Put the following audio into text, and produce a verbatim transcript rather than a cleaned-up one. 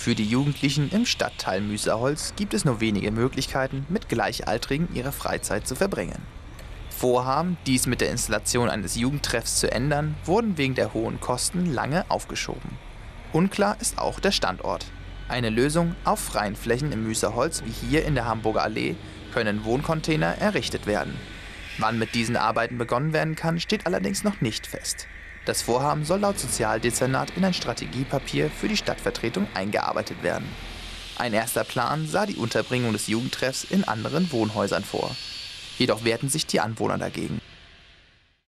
Für die Jugendlichen im Stadtteil Müßerholz gibt es nur wenige Möglichkeiten, mit Gleichaltrigen ihre Freizeit zu verbringen. Vorhaben, dies mit der Installation eines Jugendtreffs zu ändern, wurden wegen der hohen Kosten lange aufgeschoben. Unklar ist auch der Standort. Eine Lösung: auf freien Flächen im Müßerholz wie hier in der Hamburger Allee können Wohncontainer errichtet werden. Wann mit diesen Arbeiten begonnen werden kann, steht allerdings noch nicht fest. Das Vorhaben soll laut Sozialdezernat in ein Strategiepapier für die Stadtvertretung eingearbeitet werden. Ein erster Plan sah die Unterbringung des Jugendtreffs in anderen Wohnhäusern vor. Jedoch wehrten sich die Anwohner dagegen.